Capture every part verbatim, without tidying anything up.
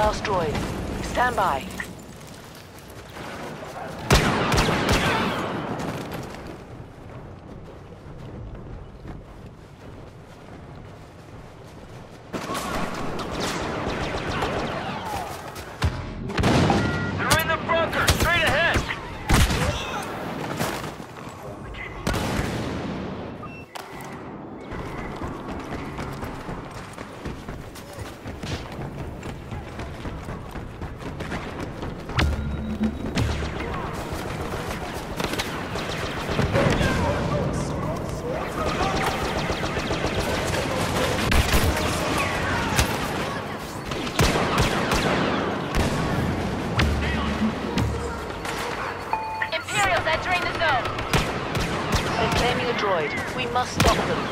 last droid. Stand by. They're in the bunker! Straight ahead! Imperials entering the zone. They're claiming a droid. We must stop them.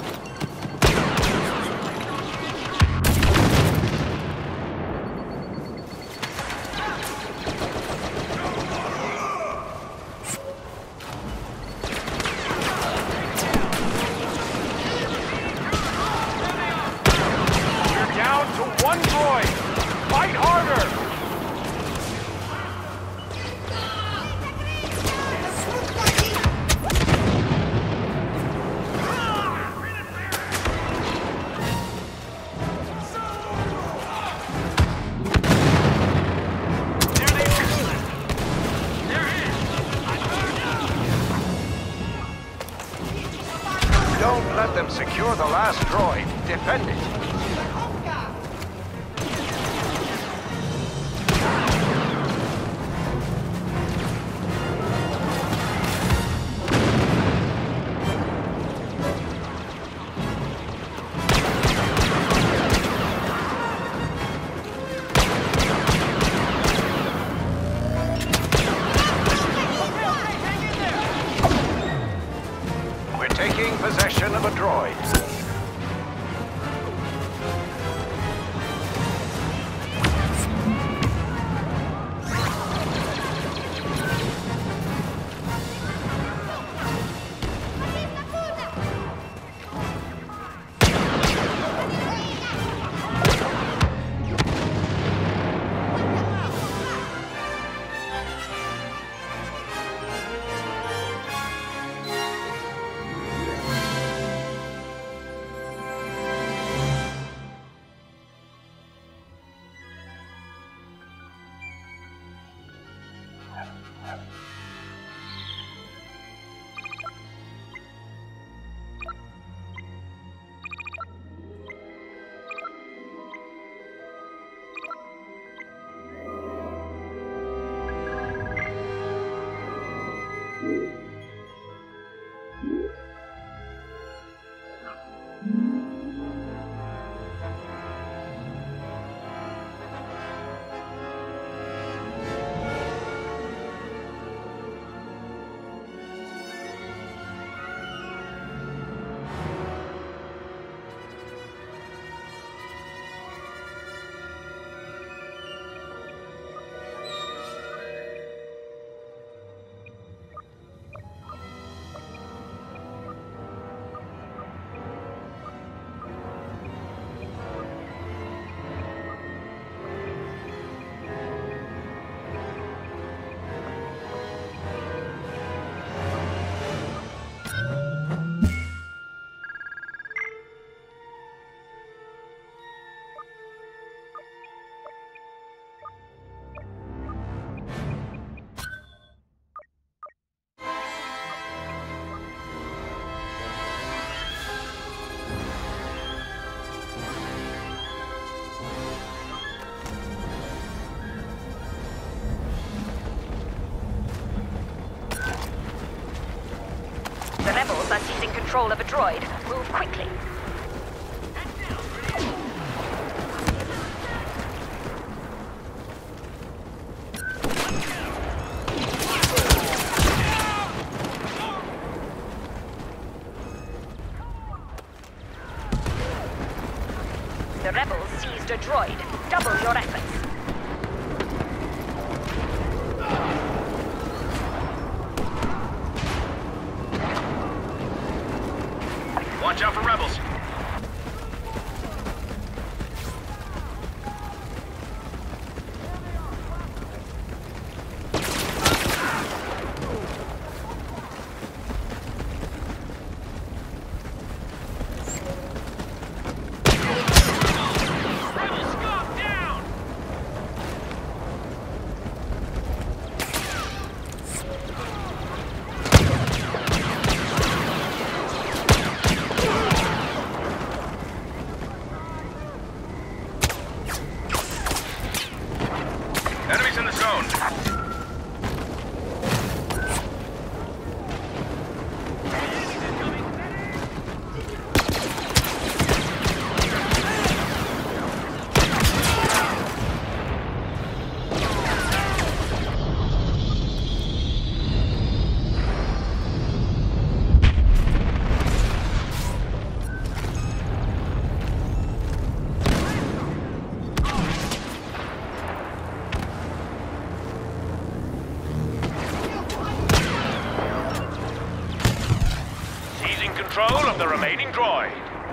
We're down to one droid! Fight harder! Don't let them secure the last droid. Defend it. We're taking possession of a droid. The rebels are seizing control of a droid. Move quickly. The rebels seized a droid. Double your efforts. Watch out for rebels. control of the remaining droid.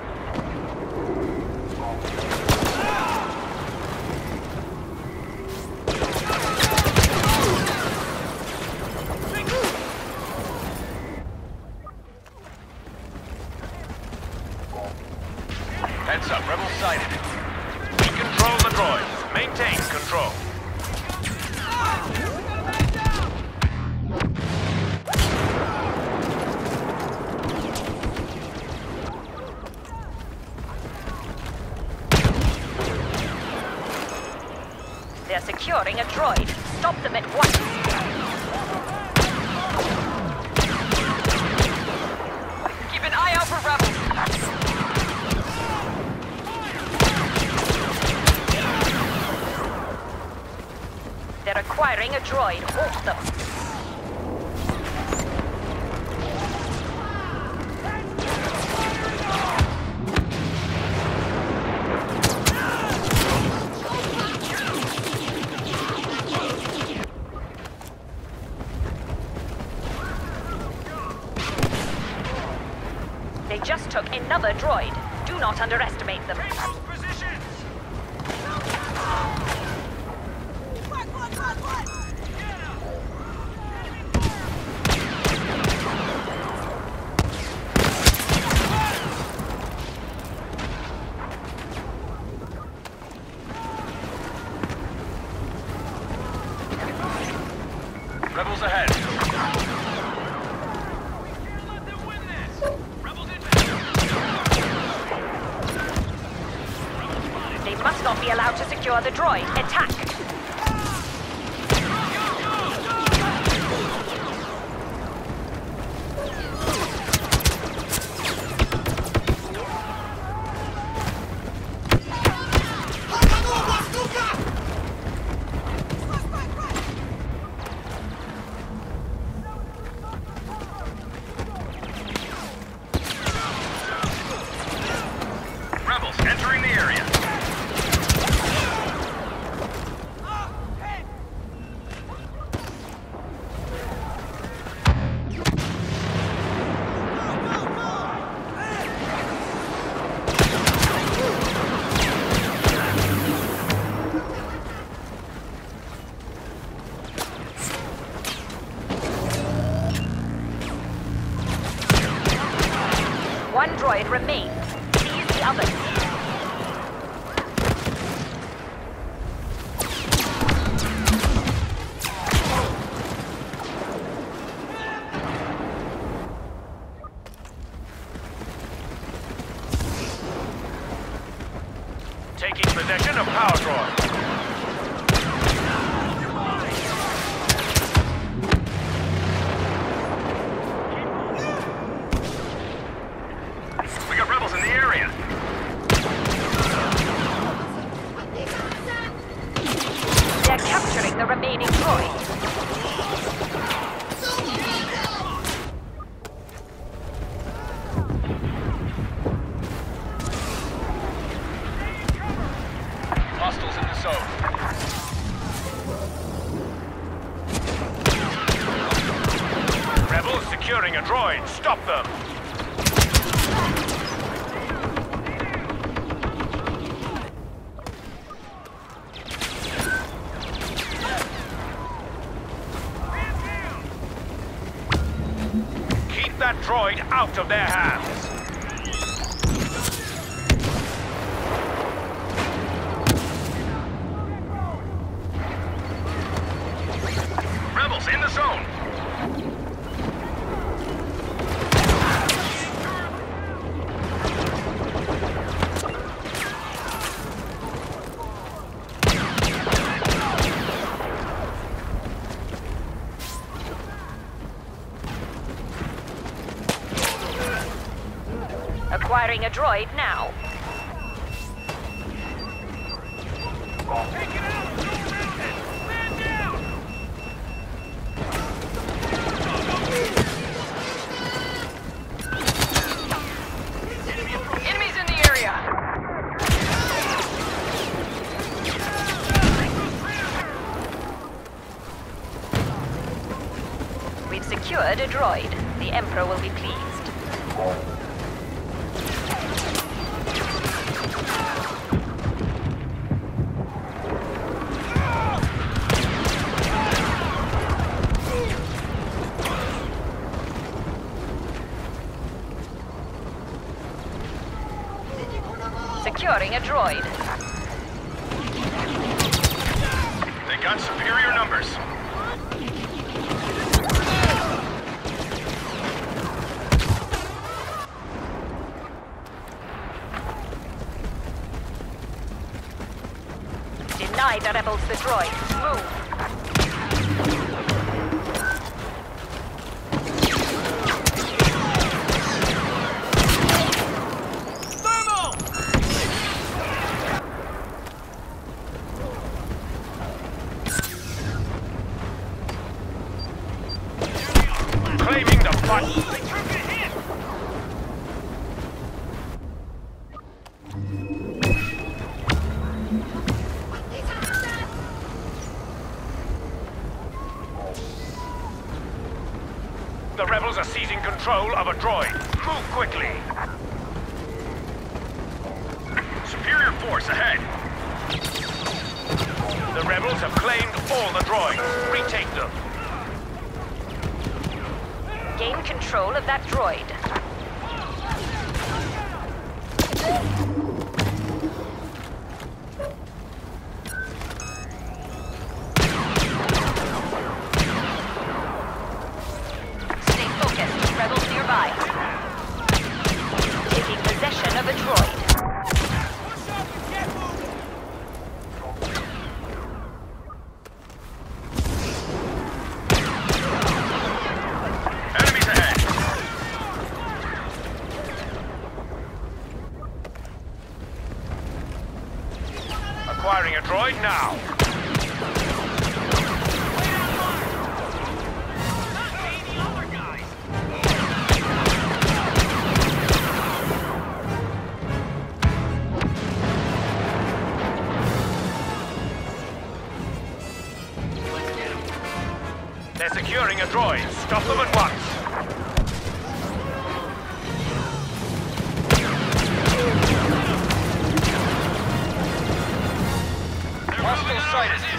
Heads up, rebels sighted. We control the droids. Maintain control. They're securing a droid. Stop them at once. Keep an eye out for rebels. They're acquiring a droid. Halt them. They just took another droid. Do not underestimate them. Rebels ahead. They must not be allowed to secure the droid. Attack! Rebels entering the area. One droid remains. Seize the others. Taking possession of power droid. We got rebels in the area. They're capturing the remaining droid. Hostiles in the zone. Rebels securing a droid. Stop them. Keep that droid out of their hands. Rebels in the zone. Acquiring a droid now. Take it out! Man down! Enemies in the area. We've secured a droid. The Emperor will be pleased. Securing a droid. They got superior numbers. Deny the rebels the droid. Move. Claiming the button. The rebels are seizing control of a droid. Move quickly. Superior force ahead. The rebels have claimed all the droids. Retake them. Gain control of that droid. Stay focused. Rebels nearby. Taking possession of a droid. Enemies ahead. Acquiring a droid now. They're securing a droid. Stop them at once. Hostile sighted.